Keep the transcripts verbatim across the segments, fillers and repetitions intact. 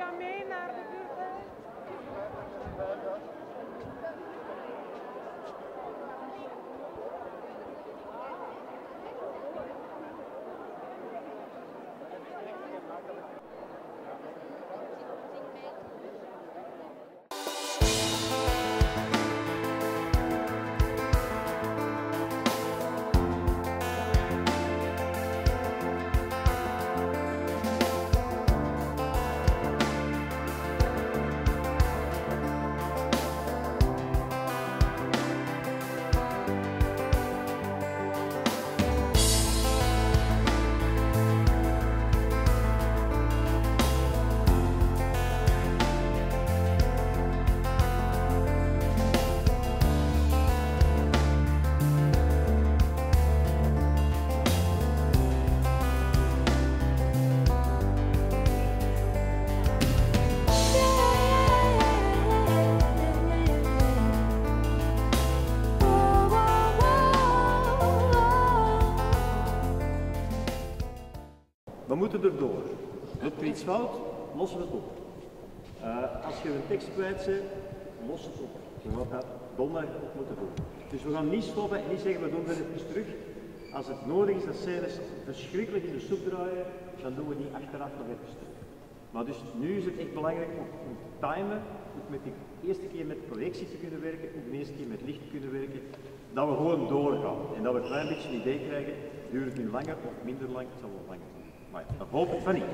ga mee naar de buurt. We moeten erdoor. Loopt er iets fout, lossen we het op. Uh, als je een tekst kwijt bent, los het op. Je gaat dat donderdag op moeten doen. Dus we gaan niet stoppen en niet zeggen we doen het even terug. Als het nodig is dat scènes verschrikkelijk in de soep draaien, dan doen we die achteraf nog even terug. Maar dus nu is het echt belangrijk om, om te timen, ook met die eerste keer met projectie te kunnen werken, ook de eerste keer met licht te kunnen werken, dat we gewoon doorgaan. En dat we een klein beetje een idee krijgen, duurt het nu langer of minder lang, het zal wel langer zijn. Maar dat hoop ik van niet.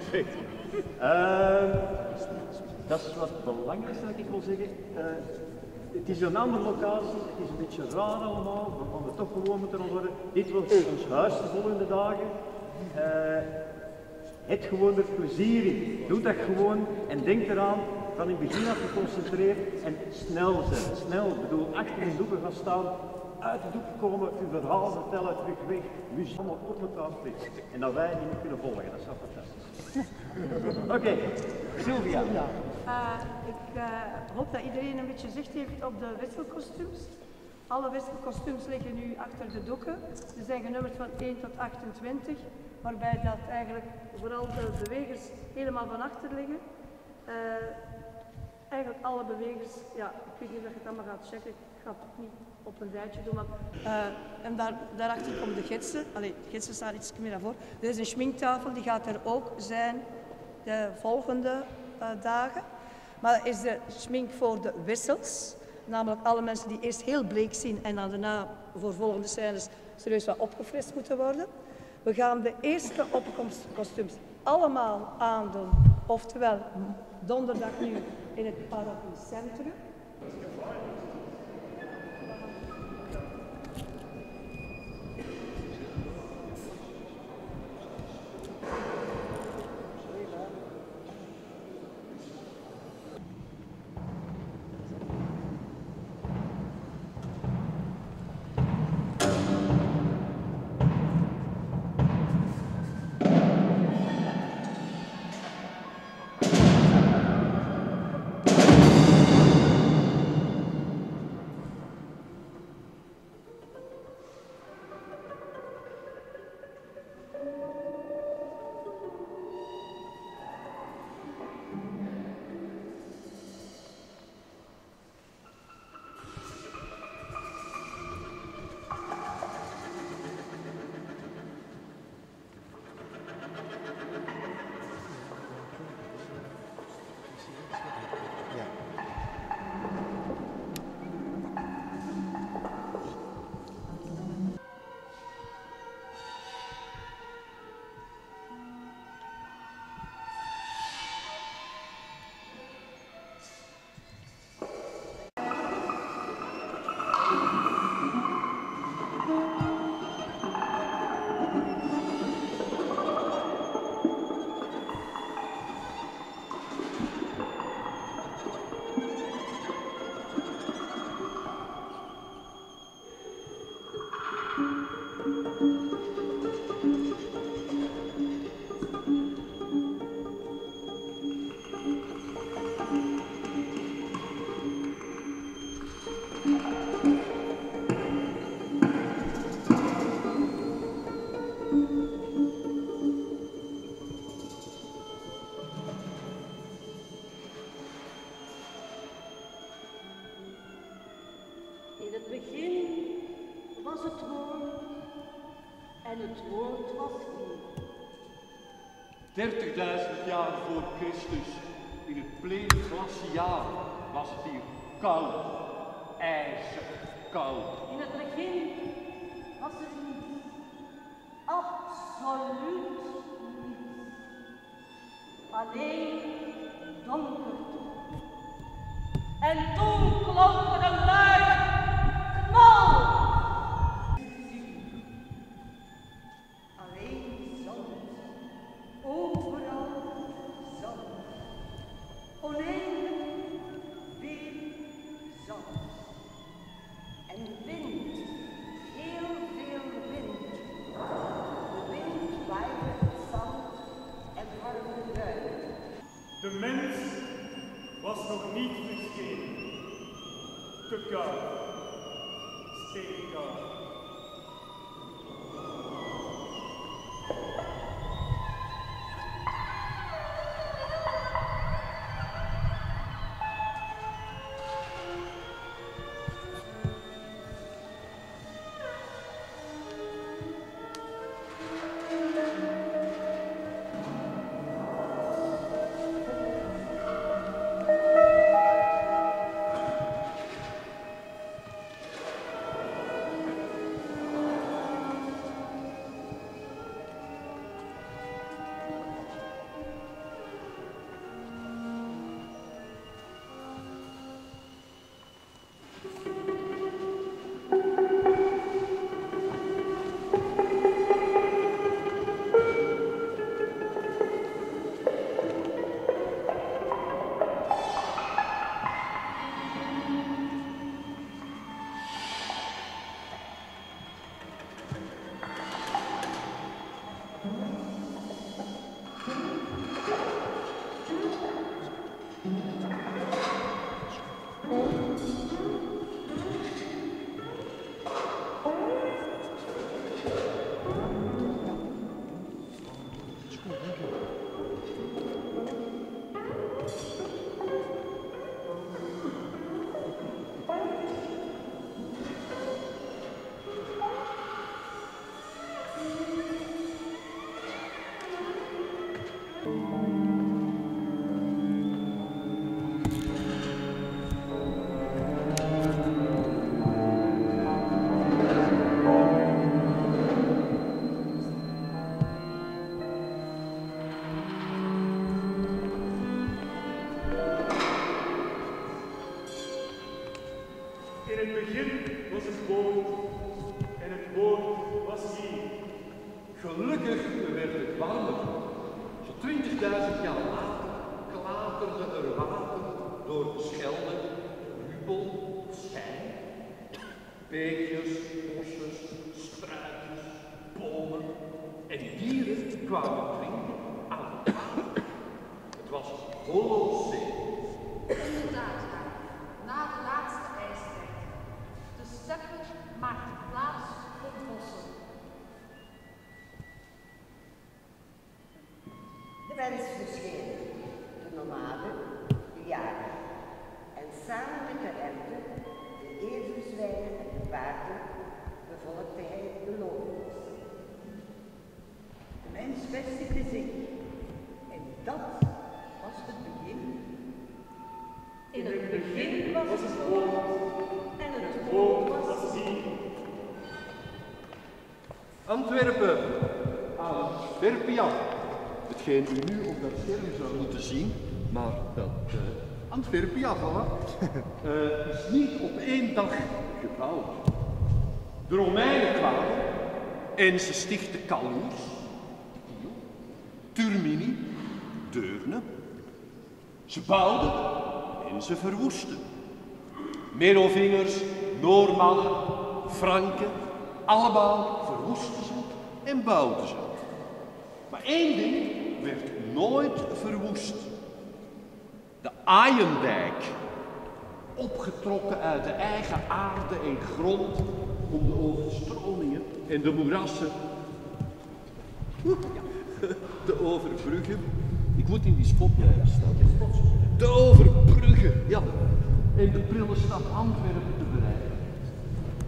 Uh, dat is wat het belangrijkste dat ik wil zeggen. Uh, het is een andere locatie, het is een beetje raar allemaal, we gaan er toch gewoon moeten worden. Dit wordt ons huis de volgende dagen. Uh, het gewoon er plezier in. Doe dat gewoon en denk eraan, van in het begin af geconcentreerd en snel zijn. Snel, ik bedoel, achter de doeken gaan staan, uit de doeken komen, uw verhaal vertellen, terug weg, muziek allemaal op elkaar spelen. En dat wij niet meer kunnen volgen, dat is wel fantastisch. Oké, okay. Sylvia. Uh, ik uh, hoop dat iedereen een beetje zicht heeft op de wisselkostuums. Alle wisselkostuums liggen nu achter de doeken. Ze zijn genummerd van één tot achtentwintig, waarbij dat eigenlijk vooral de bewegers helemaal van achter liggen. Uh, eigenlijk alle bewegers, ja, ik weet niet of je het allemaal gaat checken, ik ga het niet op een rijtje doen, maar, uh, en daar, daarachter komen de gidsen. Allee, de gidsen staan iets meer naar voren. Er is een schminktafel, die gaat er ook zijn de volgende uh, dagen. Maar er is de schmink voor de wissels, namelijk alle mensen die eerst heel bleek zien en dan daarna voor volgende scènes serieus wat opgefrist moeten worden. We gaan de eerste opkomstkostuums allemaal aandoen, oftewel donderdag nu in het Paraplu-centrum. begin was het woord en het woord was hier. dertigduizend jaar voor Christus, in het plene glaciaal, was het hier koud, ijzerkoud. In het begin was er niets, absoluut niets. Alleen donkerte. En toen klonk er een luide knal. Alleen zand, overal zand. Oneindig weer zand. En wind, heel veel wind. De wind waaide het zand en harde duinen. De mens was nog niet verschenen. Te koud, steenkoud. In het begin was het woord en het woord was hier. Gelukkig werd het warmer. Zo twintigduizend jaar later klaterde er water door de Schelde, Rubel, Schijn, beekjes, bossen, struikjes, bomen en dieren kwamen drinken aan het water. Het was Holocene. Inderdaad, na de laatste ijstijd. De steppen maakten plaats voor bossen. De mens verscheen, de nomaden, de jager. En samen met de rente, de everzwijnen en de paarden, bevolkte hij de loods. De mens vestigde zich. En dat was het begin. In het begin was het woord en het Woord woord was was hier. Antwerpen, Antwerpia. Hetgeen u nu op dat scherm zou moeten zien, maar dat uh, Antwerpia, voilà, uh, is niet op één dag gebouwd. De Romeinen kwamen en ze stichtten Callours, Turmini, Deurne. Ze bouwden en ze verwoesten. Merovingers, Noormannen, Franken, allemaal verwoesten ze en bouwden ze. Maar één ding werd nooit verwoest. De Aaiendijk, opgetrokken uit de eigen aarde en grond om de overstromingen en de moerassen te overbruggen. Ik moet in die spot blijven staan. Te overbruggen, ja. En de prille stad Antwerpen te bereiken.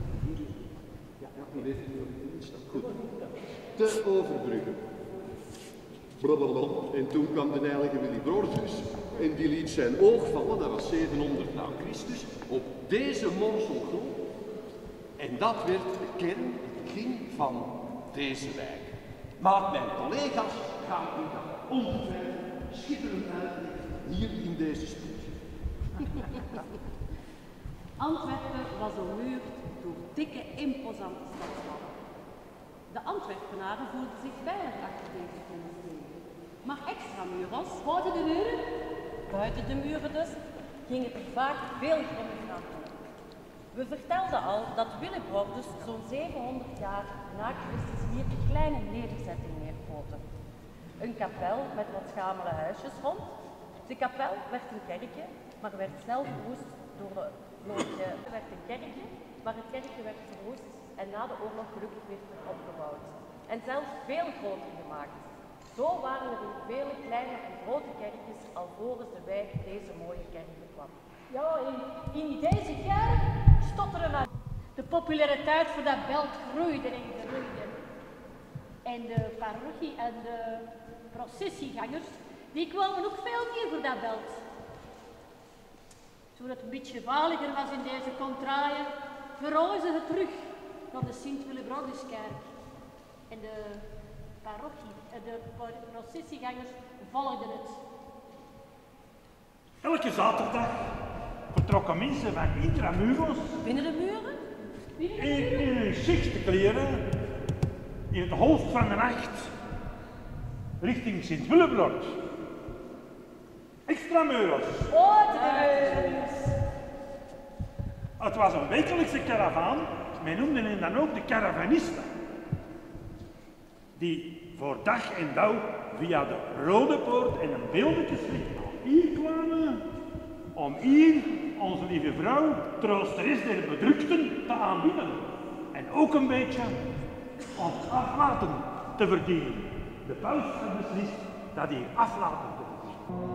heeft het nog niet staan. Goed. Te overbruggen. Blablabla. En toen kwam de heilige Willy Broodjes en die liet zijn oog vallen, dat was zevenhonderd na Christus, op deze morsel grond. En dat werd de kern, het begin van deze wijk. Maar mijn collega's gaan u dat ongetwijfeld schitterend uitleggen hier in deze speech. Antwerpen was ommuurd door dikke, imposante stadswallen. De Antwerpenaren voelden zich veilig achter deze binnensteden. Maar extramuros, buiten de muren, buiten de muren dus, ging het er vaak veel grimmiger aan toe. We vertelden al dat Willibrordus zo'n zevenhonderd jaar na Christus hier een kleine nederzetting neerpoten. Een kapel met wat schamele huisjes rond. De kapel werd een kerkje, maar werd zelf verwoest door de loodje. Het werd een kerkje, maar het kerkje werd verwoest en na de oorlog gelukkig weer terug opgebouwd. En zelfs veel groter gemaakt. Zo waren er in vele kleine en grote kerkjes alvorens de wijk deze mooie kerk bekwam. Ja, in, in deze kerk stotteren we. De populariteit voor dat belt groeide en groeide. En de parochie en de processiegangers, die kwamen ook veel meer voor dat belt. Toen het een beetje veiliger was in deze contraien, verhuisden ze terug naar de Sint-Willibrorduskerk. En de parochie en de processiegangers volgden het. Elke zaterdag vertrokken mensen van intramuros Binnen de muren? in, in hun zichtste kleren in het hoofd van de nacht richting Sint-Willebrord. Extramuros. Het was een wekelijkse karavaan, men noemde hen dan ook de caravanisten. Die voor dag en dauw via de Rode Poort en een beeldekesweg hier kwamen om hier onze lieve vrouw, troosteres der bedrukten, te aanbieden. En ook een beetje ons aflaten te verdienen. De paus had beslist dat hier aflaten te verdienen.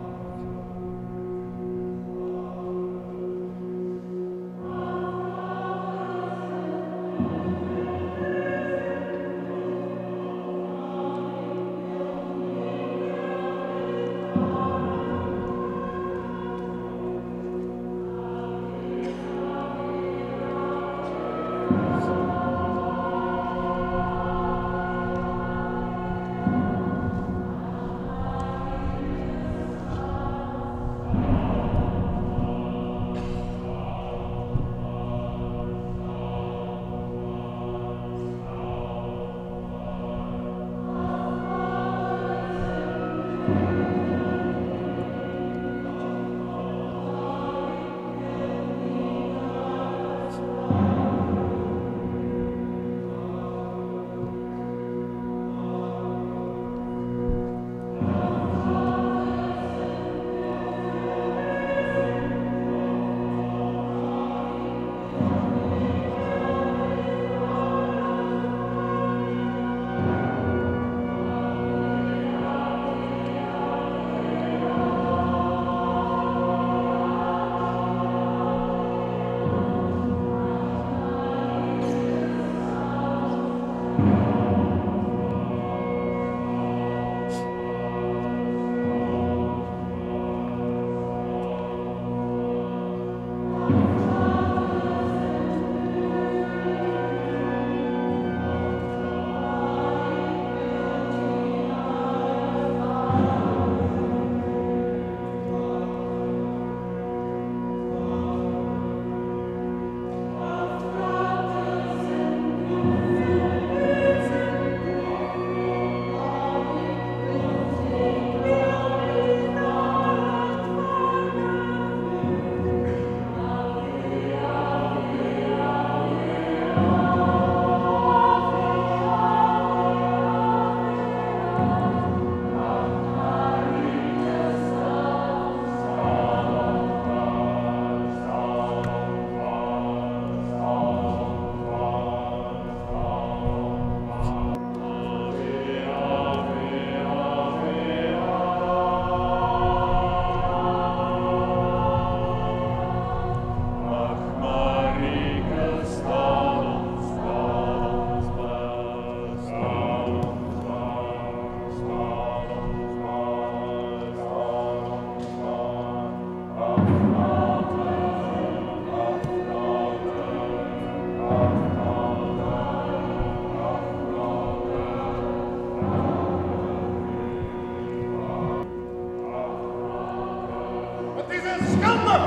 Het is een schande!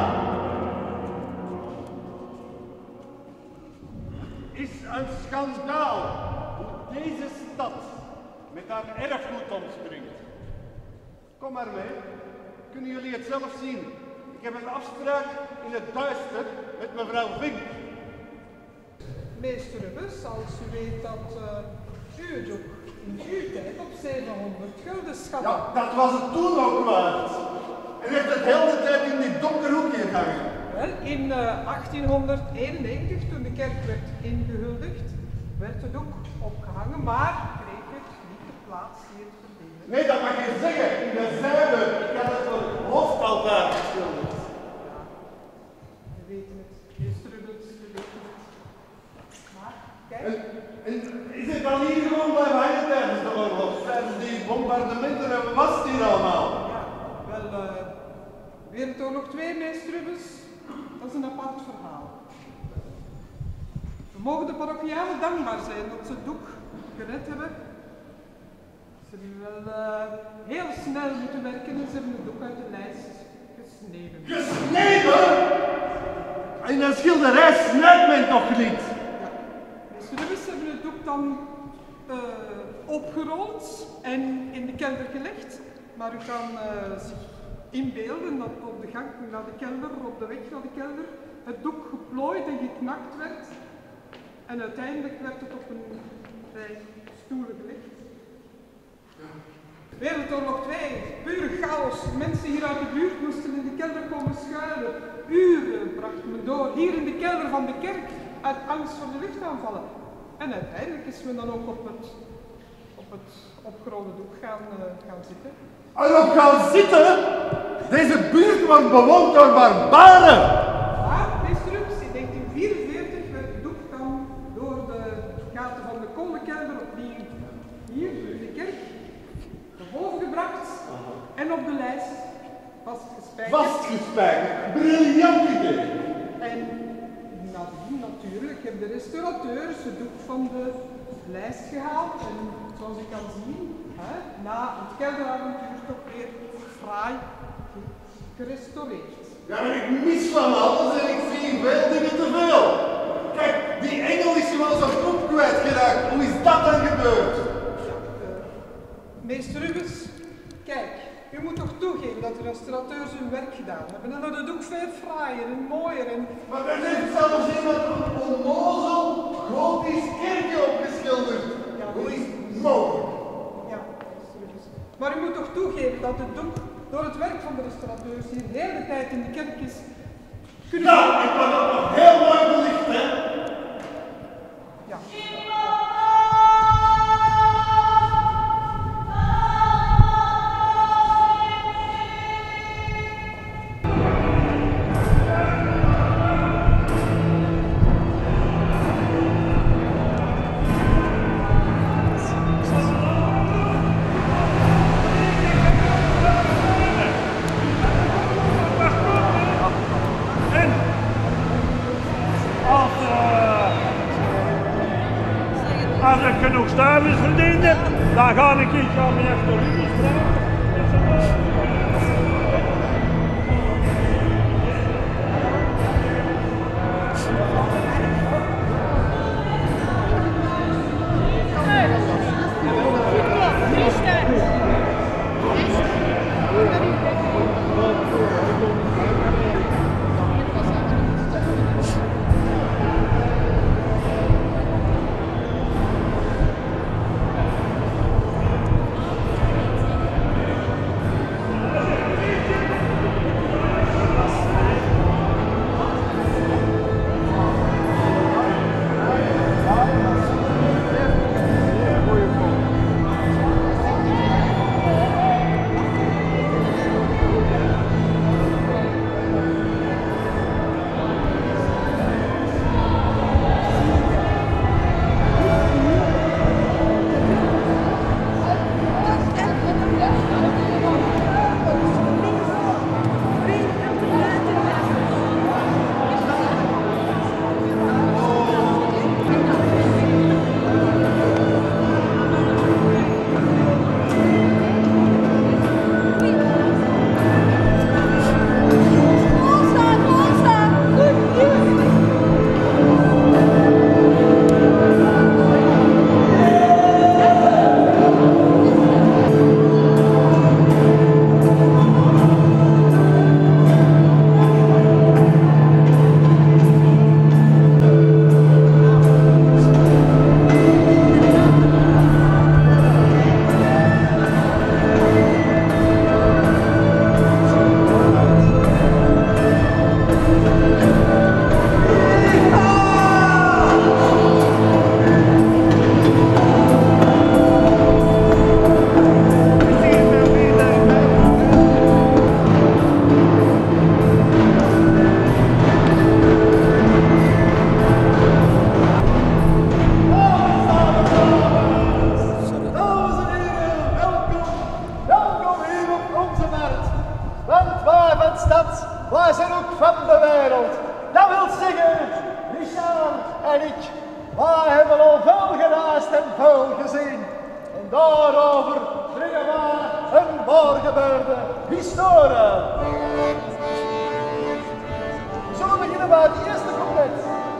Is een schandaal hoe deze stad met haar erfgoed omspringt. Kom maar mee, kunnen jullie het zelf zien. Ik heb een afspraak in het duister met mevrouw Vink. Meester Rubbes, als u weet dat uh, u het ook in uw tijd op zevenhonderd gulden schat. Ja, dat was het toen ook waard. En heeft het de hele tijd in die donkere hoek hier hangen. Wel, in uh, achttienhonderdeenennegentig, toen de kerk werd ingehuldigd, werd het ook opgehangen, maar kreeg het niet de plaats die het verdiende. Nee, dat mag je zeggen. In de zijde, ik had het voor het hoofdaltaar geschilderd. Ja, we weten het. Meester Rubbes, we weten het. Maar, kijk. En, en is het dan hier gewoon blijven hangen tijdens de oorlog? Tijdens die bombardementen en wat was het hier allemaal? Ja, wel, uh, Wereldoorlog twee, meester Rubbes, dat is een apart verhaal. We mogen de parochianen dankbaar zijn dat ze het doek gered hebben. Ze hebben wel uh, heel snel moeten werken en ze hebben het doek uit de lijst gesneden. Gesneden? In een schilderij snijdt men toch niet? Ja, meester Rubbes hebben het doek dan uh, opgerold en in de kelder gelegd. Maar u kan uh, zich inbeelden dat op de gang naar de kelder, op de weg naar de kelder, het doek geplooid en geknakt werd. En uiteindelijk werd het op een rij stoelen gelegd. Wereldoorlog twee, pure chaos. Mensen hier uit de buurt moesten in de kelder komen schuilen. Uren bracht men door, hier in de kelder van de kerk, uit angst voor de luchtaanvallen. En uiteindelijk is men dan ook op het, op het opgerolde doek gaan, uh, gaan zitten. Erop gaan zitten? Deze buurt wordt bewoond door barbaren! Maar, meester Rubbes, in negentien vierenveertig werd het doek dan door de gaten van de kolenkelder opnieuw hier in de kerk naar boven gebracht en op de lijst vastgespijkerd. Vastgespijkerd, briljant idee! En nadien natuurlijk hebben de restaurateurs het doek van de lijst gehaald en zoals je kan zien, hè, na het kelderavontuur toch weer fraai gerestaureerd. Ja, maar ik mis van alles en ik zie veel dingen te veel. Kijk, die engel is gewoon zijn kop kwijtgeraakt. Hoe is dat dan gebeurd? Ja, uh, meester Rubbes, kijk, u moet toch toegeven dat de restaurateurs hun werk gedaan hebben en dat het doek veel fraaier en mooier en... Maar er heeft zelfs iemand een onnozel gotisch kerkje opgeschilderd. Ja, hoe is het mogelijk? Ja, meester Rubbes. Maar u moet toch toegeven dat het doek door het werk van de restaurateurs hier de hele tijd in de kerk is kunnen... Ja, ik kan dat nog heel mooi belichten, hè? Ja. Als ik genoeg stuivers verdiende, dan ga ik iets aan mijn historie vragen. stad was er ook van de wereld. Dat wil zeggen, Richard en ik, wij hebben al veel gereisd en veel gezien. En daarover brengen wij een waargebeurde historie. We zullen beginnen bij het eerste couplet.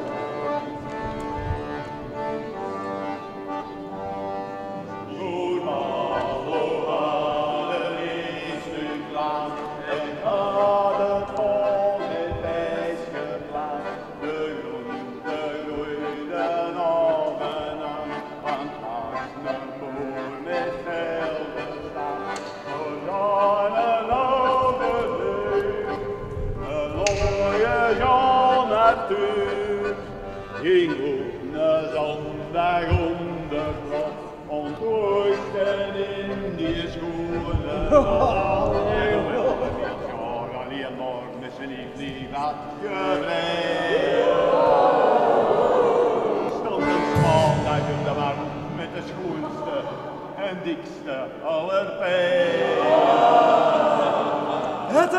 Ging op een zondag ondergrond, ontroesten in die schoenen. Ik wil niet gaan, alleen maar met zijn lief wat geweest. Stond een smaaldag op de markt met de schoonste en dikste aller pijn. Het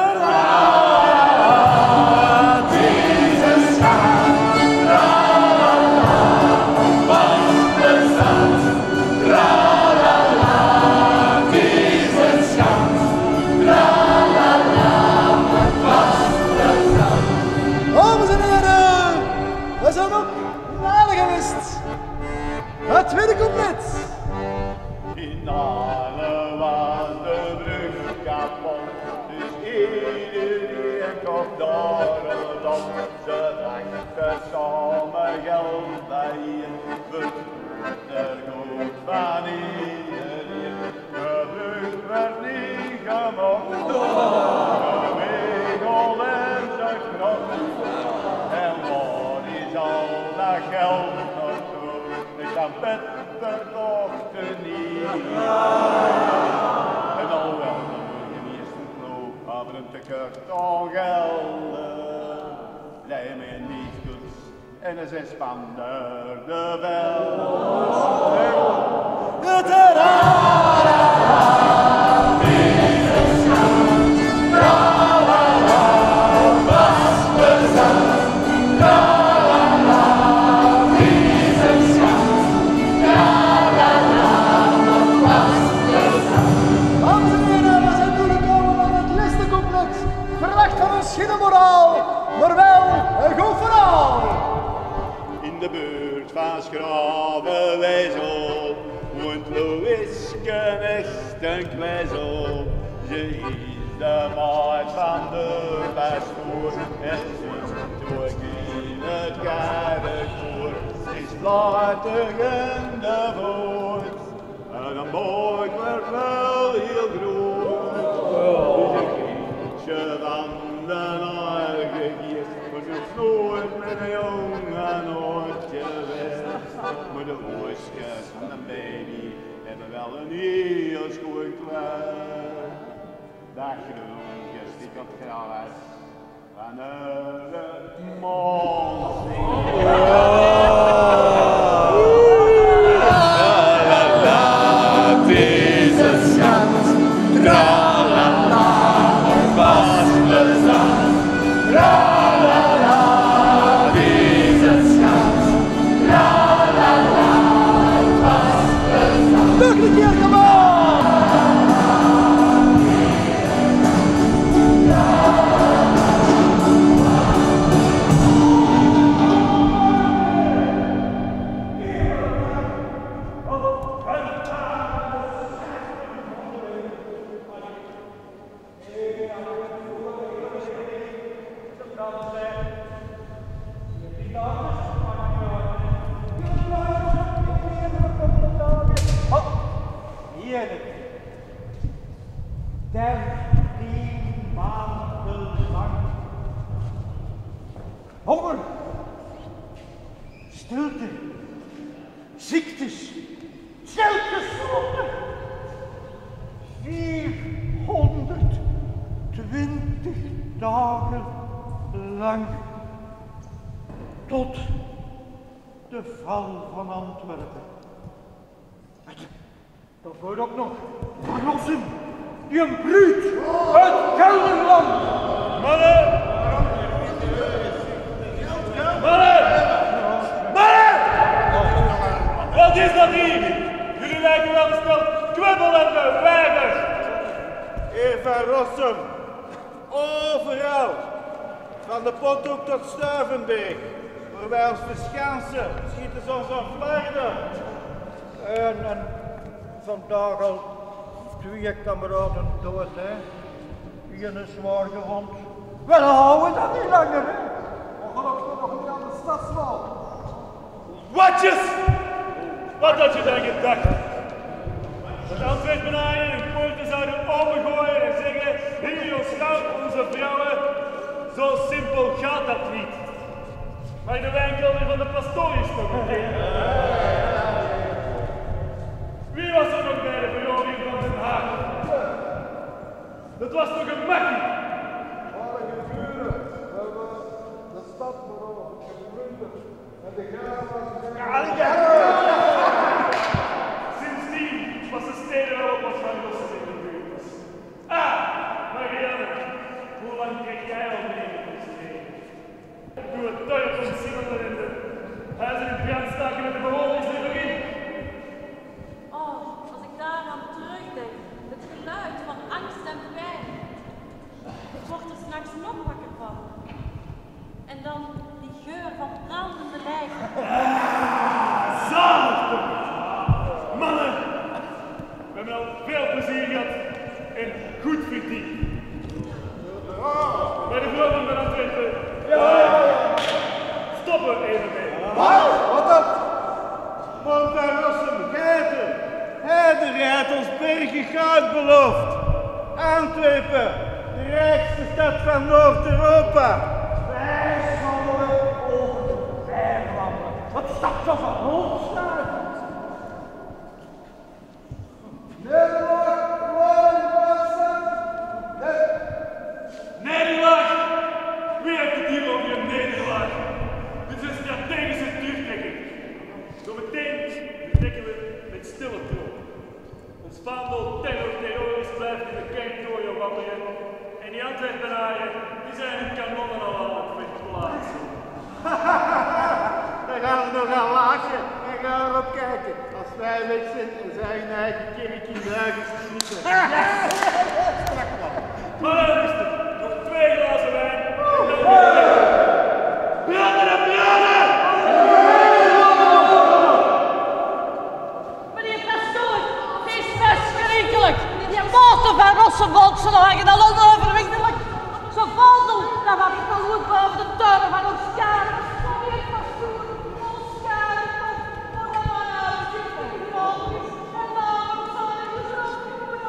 het tweede couplet. In alle was de brug kapot, dus iedereen kocht daar op. Ze dachten samen geld bijeen, vergoed er goed van iedereen. De brug werd niet gemaakt, gewegeld en zijn grot. En waar is al dat geld naartoe? Ik kan beter dochter niet. En al wel, dan moet je niet eens een geloof, maar een tekort aan gelden. Lei mij niet goed en een zespander de wel. Het raar. Moraal, maar wel een goed verhaal. In de buurt van Schravenwijzel woont Louiske echt een kwijzel. Ze is de maat van de pastoor en ze doet in het kerkkoor. Ze is vlijtig in de voet en een boek werd wel heel groot. Dus een kindje van de eigen geest, maar ze is nooit met een jongen nooit geweest. Maar de oortjes van de baby hebben wel een heel schoon kleur. Dag groentjes die op gras van het mond. Het is een schat, tralala, vast bezat. Tralala, het is een schat, tralala, vast bezat. Nog een keer, kom op! dertien maanden lang. Honger, stilte, ziektes, zelfgesloten. vierhonderdtwintig dagen lang. Tot de val van Antwerpen. Dat wordt ook nog verlossen. Die een bruut uit Gelderland overal. Van de Pothoek tot Stuivenberg. Waar wij ons verschansen, schieten ze ons aan flarden. En, en vandaag al twee kameraden dood, hè. Eén is zwaar gewond. Wel, dan houden we dat niet langer, hè. We gaan ook nog niet aan de stadswal. Watjes! Wat had je dan gedacht? Dat Antwerpenaren hun poorten zouden opengooien en zeggen: hier ons goud, onze vrouwen. Zo simpel gaat dat niet. Maar de wijnkelder van de pastoor is toch een ding. Wie was er nog bij de verovering van Den Haag? Dat was toch een makkie? Alle gevuren hebben de stad beroofd, geplunderd en de graven was Sindsdien was de steden wel op wat van Gossen in de buurt. Ah, Marianne, hoe lang krijg jij al mee met ons leven? Doe het thuis van Simon en de huizen in brand staken met de bewoners er nog in. Oh, als ik daaraan terugdenk, het geluid van angst en pijn. Ik word er s'nachts nog wakker van. En dan die geur van brandende lijken. Zalig toch! Mannen, we hebben al veel plezier gehad en goed verdiend. Bij de vrouwen van Antwerpen. Ja, ja, ja. Stop er even mee. Wat? Wat dat? Montarossen, geiten. Hij rijdt ons bergen goud beloofd. Antwerpen, de rijkste stad van Noord-Europa. Wij zullen over de vijf wandelen. Wat staat zo van hoog staan? Nederland, Nederlaag! Wie heeft het hier over een nederlaag? Dit is een strategische terugtrekking. Zometeen vertrekken we met stille trom. Ons vaandel terror terrorisch blijft in de kerktoren wandelen. En die Antwerpenaren, die zijn hun kanonnen al aan het verplaatsen. Daar gaan we nog aan lachen en gaan we op kijken. Als wij weg zijn en zij hun eigen kerk in de eigen schieten. Maar dan is er nog twee glazen wijn. En dan weer branden en branden! Meneer Pastoor, het is verschrikkelijk. Die motor van Rossenvolkselagen, dat onoverwinnelijk. Ze vallen, dat was het al goed boven de toren van ons kamer. Meneer Pastoor, ons kamer, kom, kom maar uit, ik ben groot. En daarom zal ik dus ook niet meer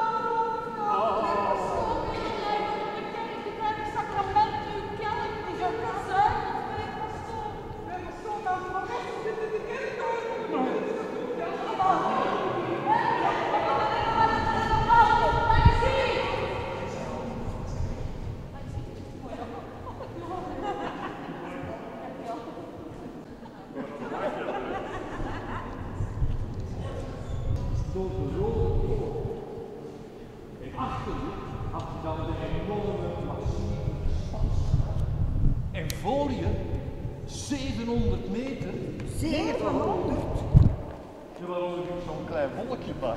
door de rode poort. En achter je had je dan de enorme massieve stadsgracht. En voor je, zevenhonderd meter. zevenhonderd? Terwijl er zo'n klein wolkje bij.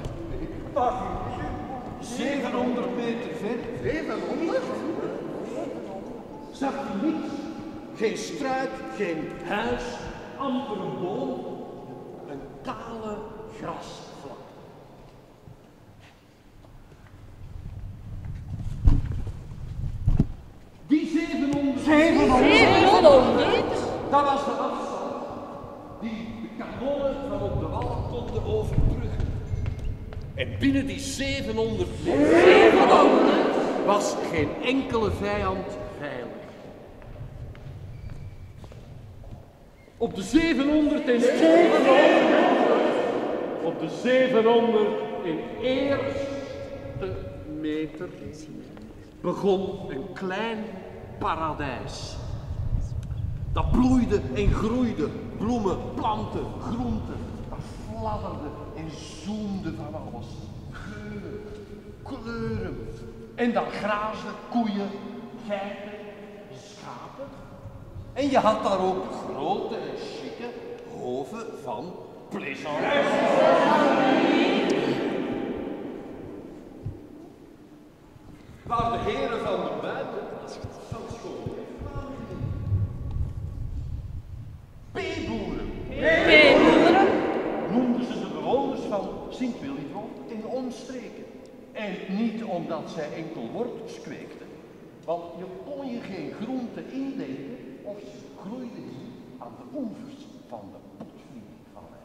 zevenhonderd meter ver. zevenhonderd? Zag je niets? Geen struik, geen huis, amper een boom, een kale grasvlak. Die zevenhonderd, zevenhonderd? dat was de afstand die de kanonnen van op de wallen konden overbruggen. En binnen die zevenhonderd meter was geen enkele vijand veilig. Op de zevenhonderd en op de zevenhonderd en eerste meter begon een klein paradijs. Dat bloeide en groeide, bloemen, planten, groenten. Dat fladderde en zoemde van alles. Geuren, kleuren. En dan graasden koeien, geiten, schapen. En je had daar ook grote en chique hoven van plezant. Waar de heren van de buiten omdat zij enkel wortels kweekten. Want je kon je geen groente indenken of ze groeiden niet aan de oevers van de Potvliet-vallei.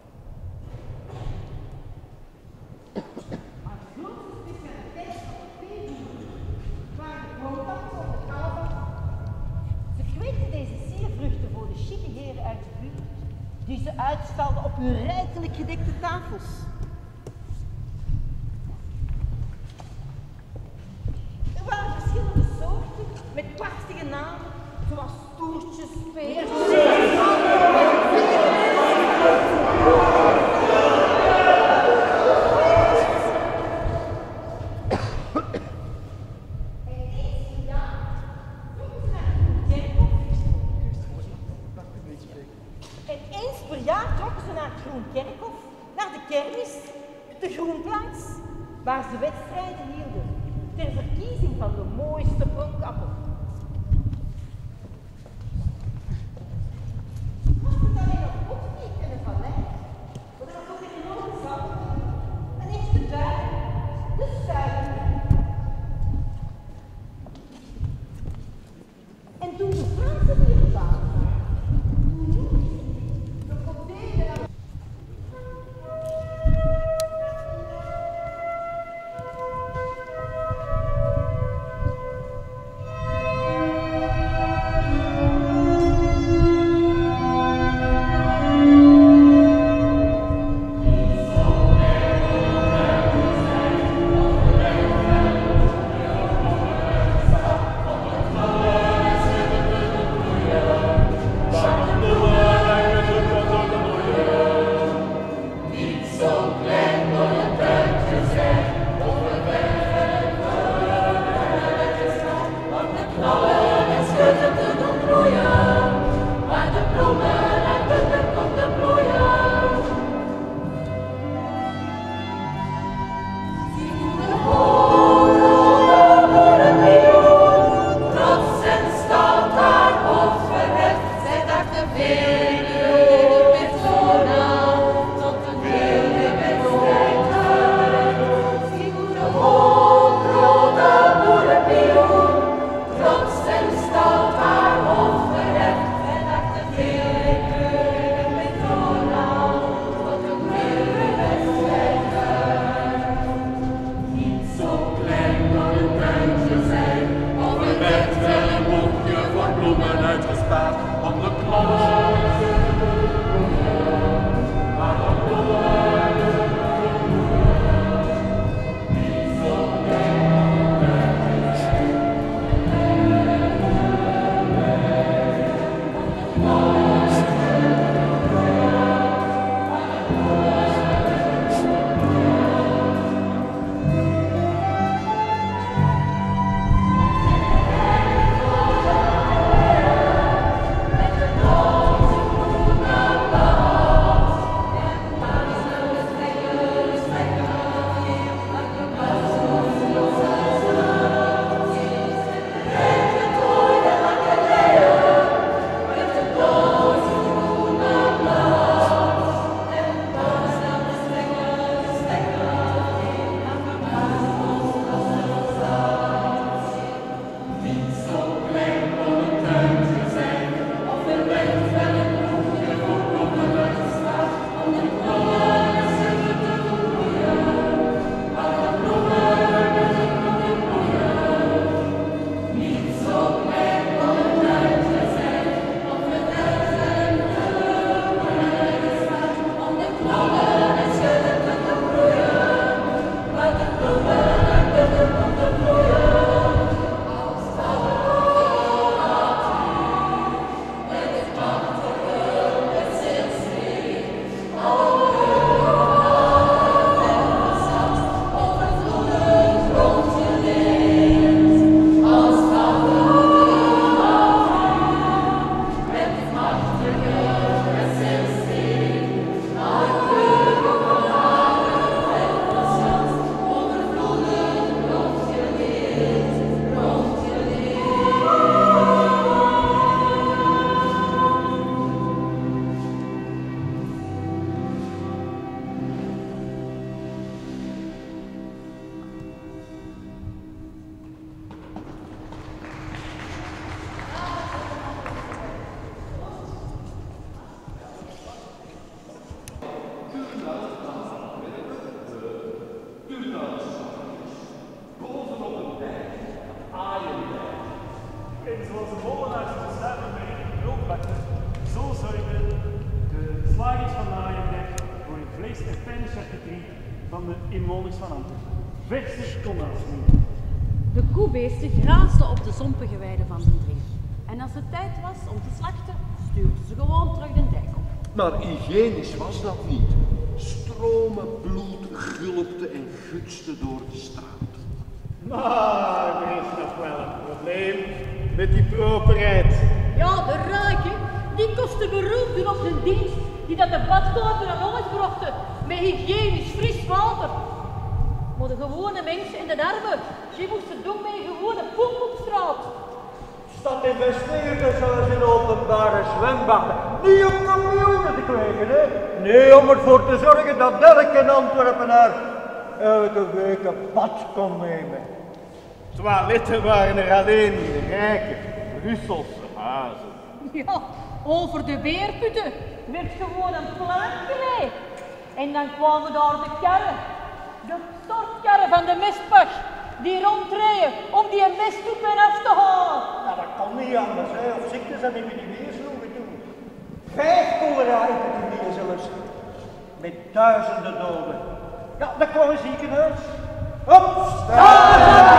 Maar de grootste specialiteit van de pepernoten waren de broodband van de kalven. Ze kweekten deze siervruchten voor de chique heren uit de buurt, die ze uitstalden op hun rijkelijk gedekte tafels. Er waren verschillende soorten met prachtige namen, zoals toertjes, peertjes. En eens per jaar trokken ze naar het Groenkerkhof, naar de kermis, de Groenplaats, waar ze wedstrijden hielden ter verkiezing van de mooiste pronkappel. Was het alleen op Potvliet en de vallei? Dat was ook een enorme zand, een echte duin, de Stuiven. En toen de Fransen hier kwamen, de cocktail. onze molenaars te zuiver met een broodbakker, zo zorgen de slagers van Naaien voor een vlees- en pijncharcuterie van de inwoners van Antwerpen. Verse koolnaasmeer. De koebeesten graasden op de zompige weiden van de Drie. En als het tijd was om te slachten, stuurden ze gewoon terug de dijk op. Maar hygiënisch was dat niet. Stromen bloed gulpte en gutste door de straat. Maar er is nog wel een probleem met die properheid. Ja, de rijken, die kosten beroep doen op hun dienst, die dat de badkoper aan ons brachten, met hygiënisch fris water. Maar de gewone mensen en de armen, die moesten doen met een gewone poep op straat. Stad investeerde zoals in openbare zwembaden. Niet om kampioenen te kweken, hè? Nee, om ervoor te zorgen dat elke Antwerpenaar elke week een bad kon nemen. Toiletten waren er alleen in de rijke Brusselse hazen. Ja, over de beerputten werd gewoon een plank gelegd. En dan kwamen daar de karren, de stortkarren van de mestpach, die rondreden om die mesttoepen af te halen. Nou, dat kon niet anders, hè? Of ziektes en epidemieën sloegen toen. Vijf cholera-epidemieën zelfs. Met duizenden doden. Ja, dat kwam een ziekenhuis. Opstaan!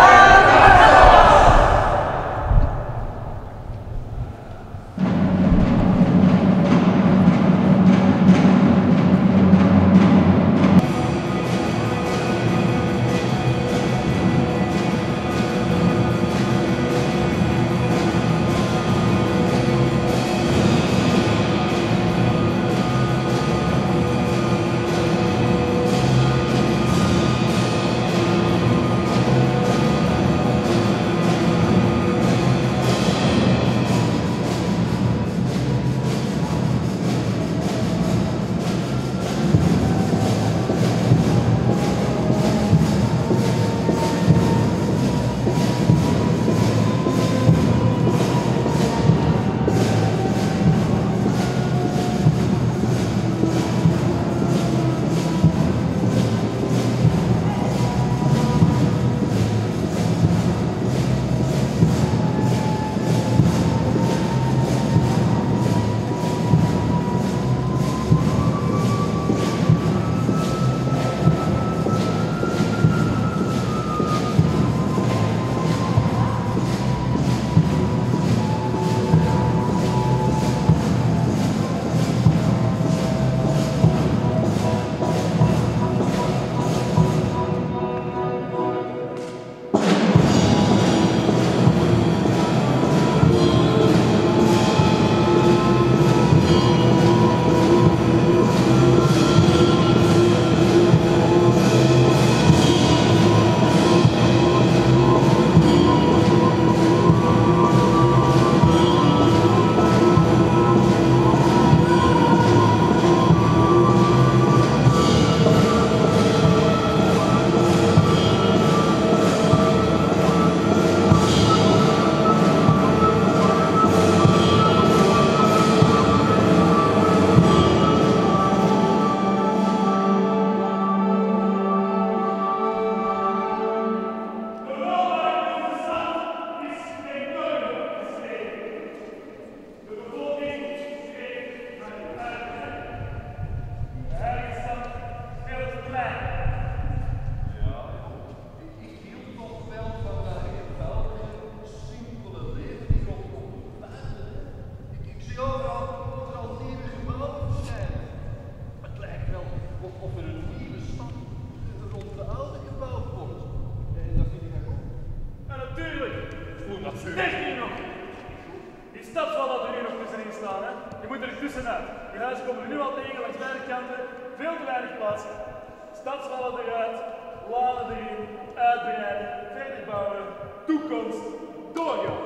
tussenuit. Die huizen komen we nu al tegen langs beide kanten. Veel te weinig plaats. Stadswallen eruit, lanen erin, uitbreiden, verder bouwen, toekomst, doorgaan.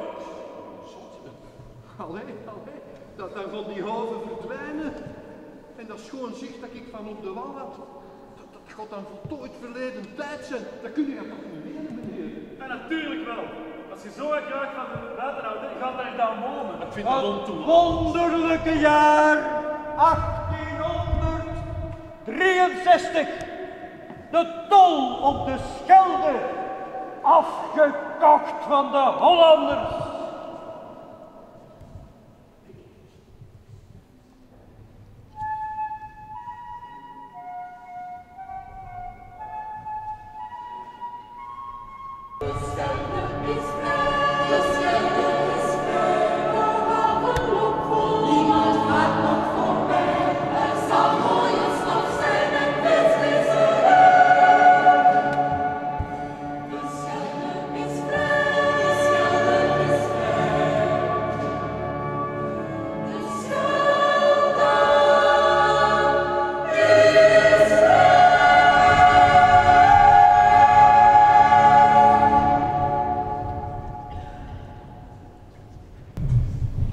Allee, allee, dat dan van die hoven verdwijnen. En dat schoon zicht dat ik van op de wal had, dat, dat gaat dan voltooid verleden tijd zijn. Dat kun je toch niet leren, meneer? En natuurlijk wel. Als je zo graag van de buiten houdt, gaat daar dan wonen. Ik vind dat ontoelaatbaar. Wonderlijke jaar achttienhonderddrieënzestig. De tol op de Schelde, afgekocht van de Hollanders.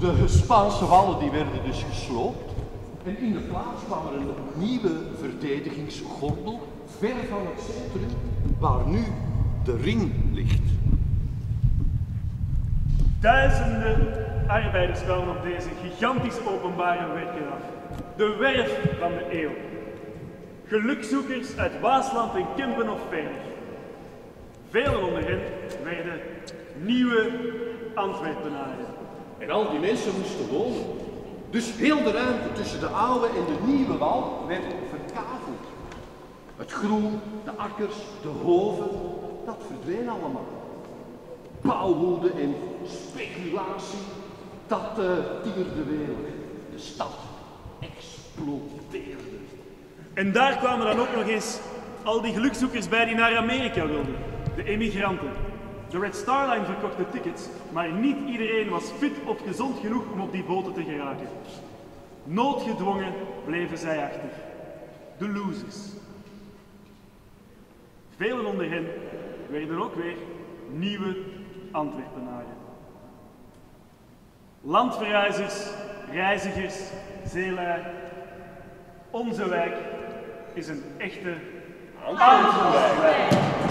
De Spaanse wallen die werden dus gesloopt en in de plaats kwam er een nieuwe verdedigingsgordel ver van het centrum waar nu de ring ligt. Duizenden arbeiders kwamen op deze gigantische openbare werken af. De werf van de eeuw. Gelukzoekers uit Waasland en Kempen of Venig. Velen onder hen werden nieuwe Antwerpenaren. En al die mensen moesten wonen. Dus heel de ruimte tussen de oude en de nieuwe wal werd verkaveld. Het groen, de akkers, de hoven, dat verdween allemaal. Bouwwoede en speculatie, dat uh, tierde wereld. De stad explodeerde. En daar kwamen dan ook nog eens al die gelukzoekers bij die naar Amerika wilden. De emigranten. De Red Star Line verkocht de tickets, maar niet iedereen was fit of gezond genoeg om op die boten te geraken. Noodgedwongen bleven zij achter. De losers. Velen onder hen werden ook weer nieuwe Antwerpenaren. Landverhuizers, reizigers, zeelui. Onze wijk is een echte Antwerpenwijk.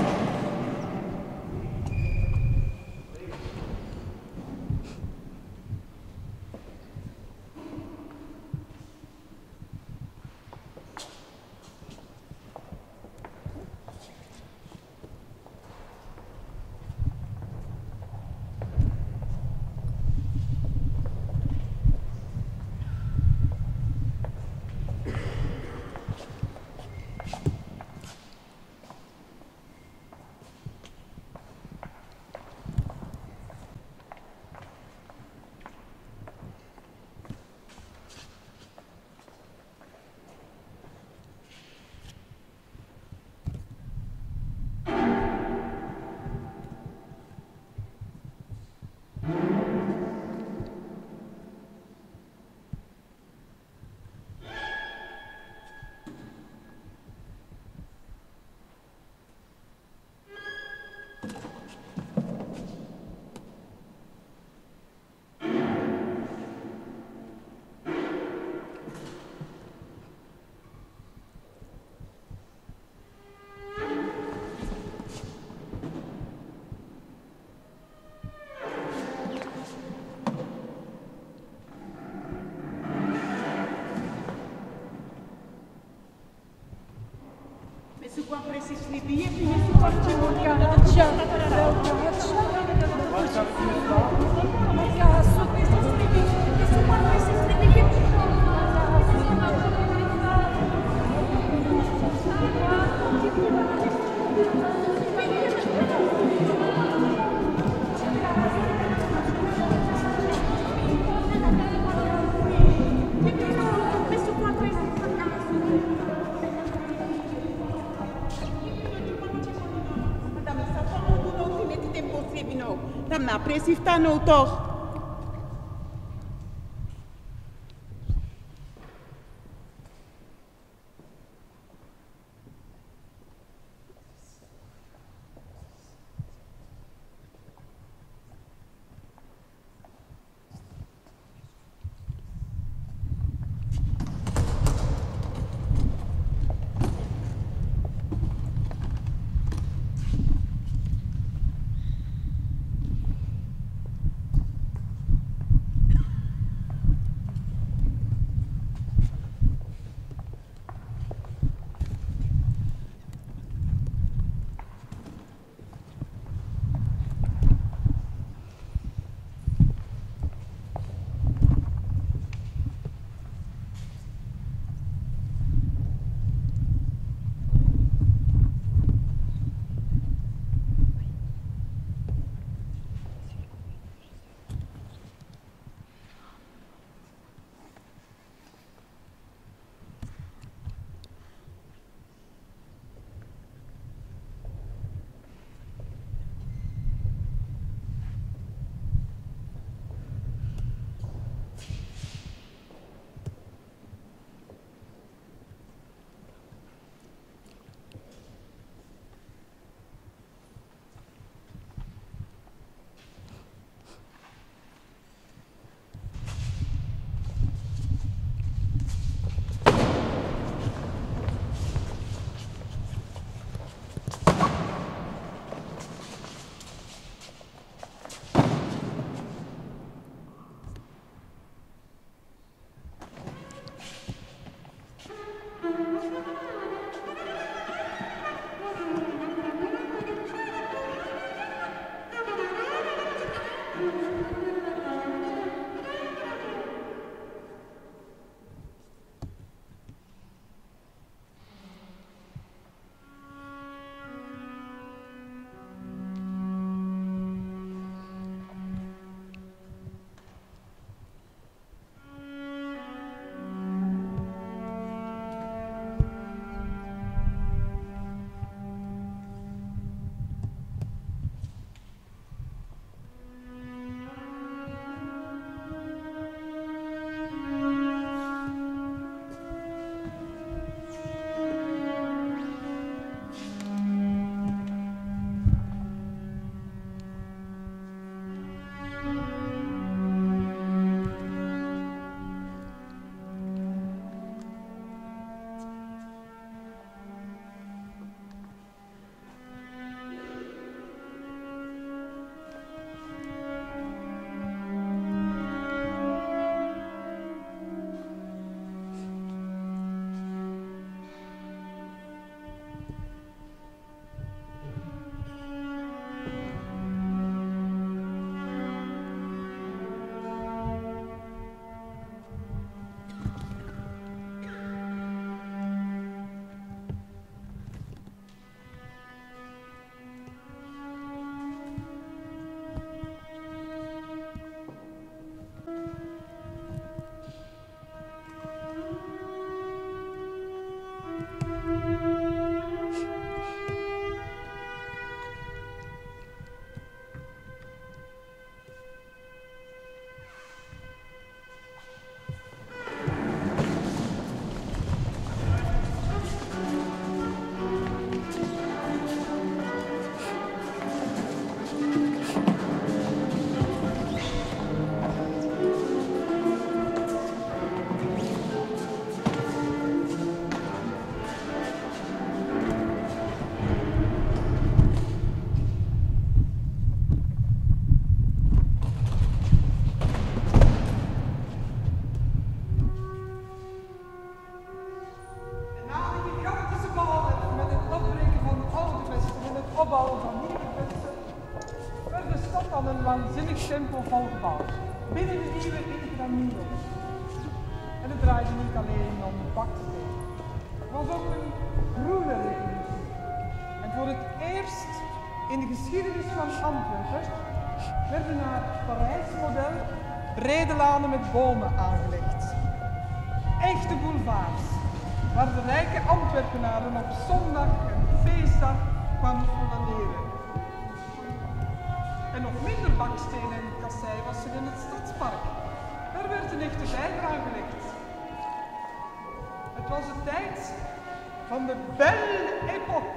Precies, dan nou toch. tempel volgebouwd, binnen de nieuwe Intramuros. En het draaide niet alleen om baksteen. Het was ook een groene revolutie. En voor het eerst in de geschiedenis van Antwerpen werden naar het Parijse model brede lanen met bomen aangelegd. Echte boulevards, waar de rijke Antwerpenaren op zondag en feestdag kwamen flaneren. En nog minder baksteen en kassei was er in het stadspark. Daar werd een echte vijver aangelegd. Het was de tijd van de Belle Époque.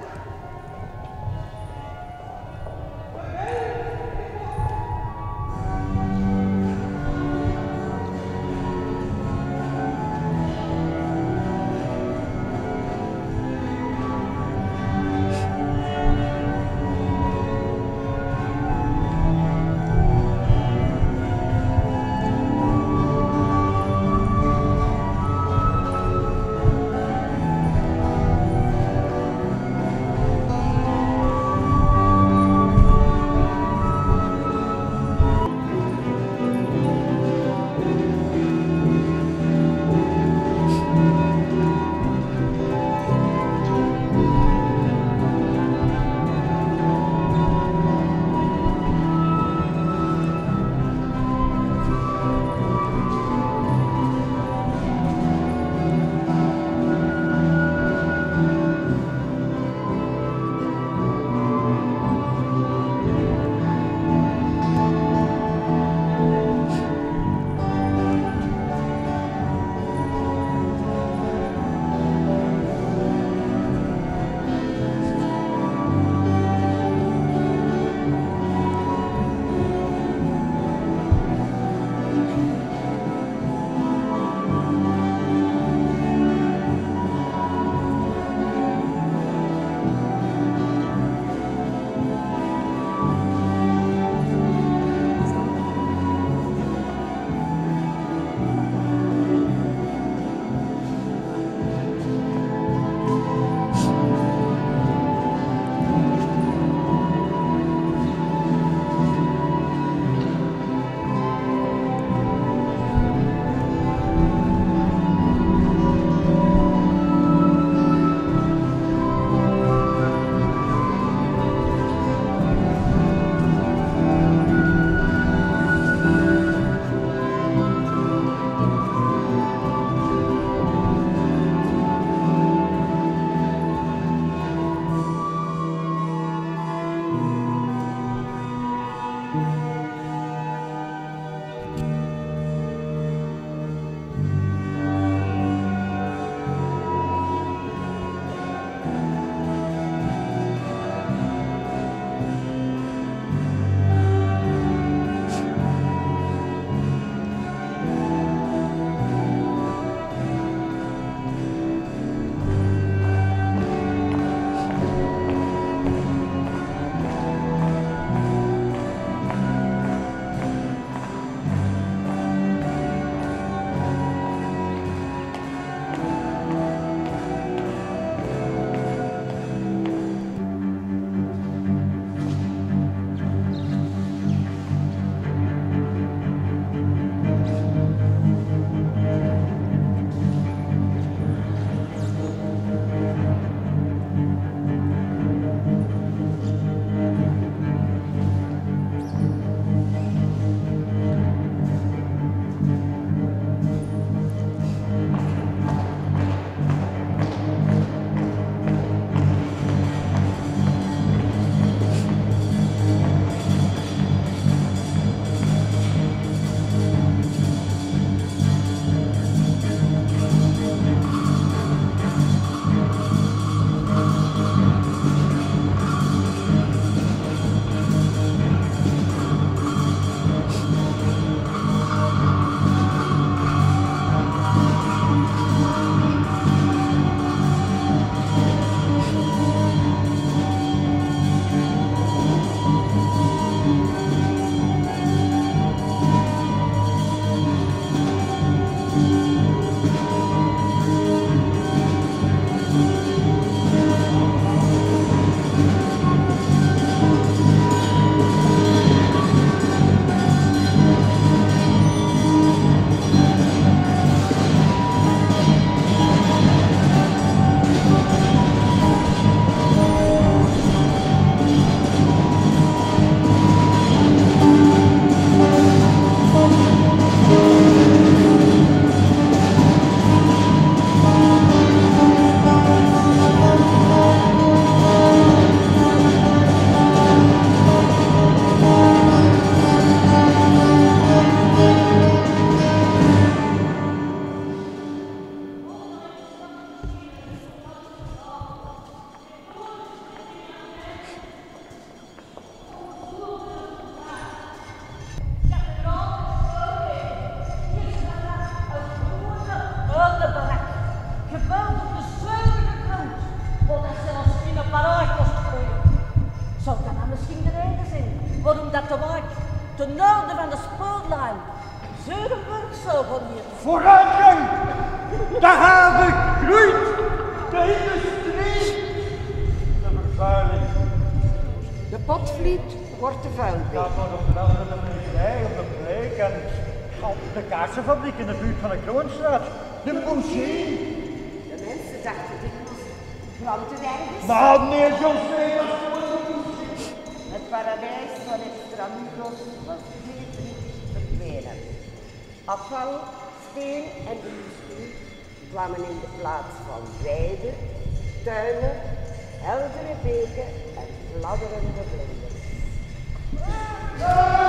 zo van hier. Vooruitgang! De haven groeit! De industrie! De vervuiling. De potvliet wordt te vuil. Dat wordt onder andere de blikkerij op de Bleek en op de kaarsenfabriek in de buurt van de Kroonstraat. De moesje. De mensen dachten dikwijls, planten ergens. Maar meneer John Smekers. Het paradijs van Extramuros was vliegend verdwenen. Afval, steen en industrie kwamen in de plaats van weiden, tuinen, heldere beken en fladderende vlinders.